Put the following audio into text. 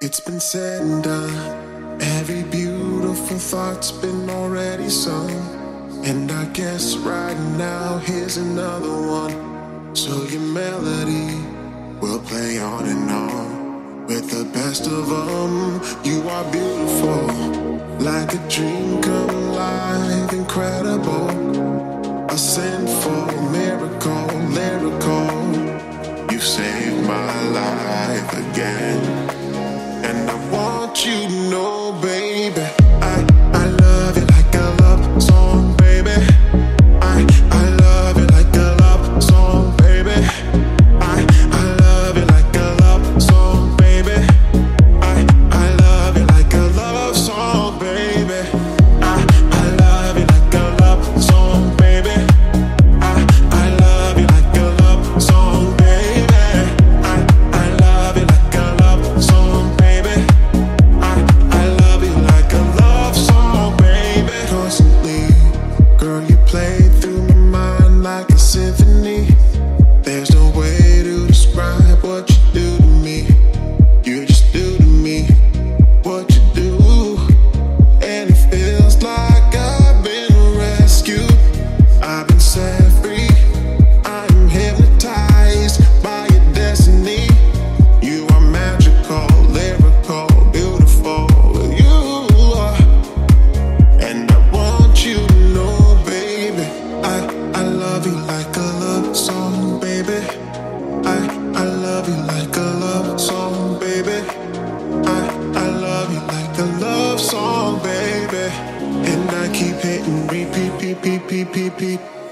It's been said and done. Every beautiful thought's been already sung. And I guess right now here's another one. So your melody will play on and on. With the best of them, you are beautiful. Like a dream come alive, incredible. A sinful miracle, lyrical. You saved my life again. And I want you to know, baby, I love you like a love song, baby. I love you like a love song, baby. I love you like a love song, baby. I love you like a love song, baby. I love you like a love song, baby. I love you like a love song, baby. I love you like a love song, baby. I love you like a love song, baby. Constantly, girl, you play through my mind like a symphony. There's no way to describe what you do to me. You just do to me what you do. And it feels like I've been rescued. I've been set free. I'm hypnotized by your destiny. You are magical, lyrical, beautiful. You are. And I want you to know, baby, I love you like a love song, baby. I love you like a love song, baby. I love you like a love song, baby. And I keep hitting repeat, repeat, repeat, repeat.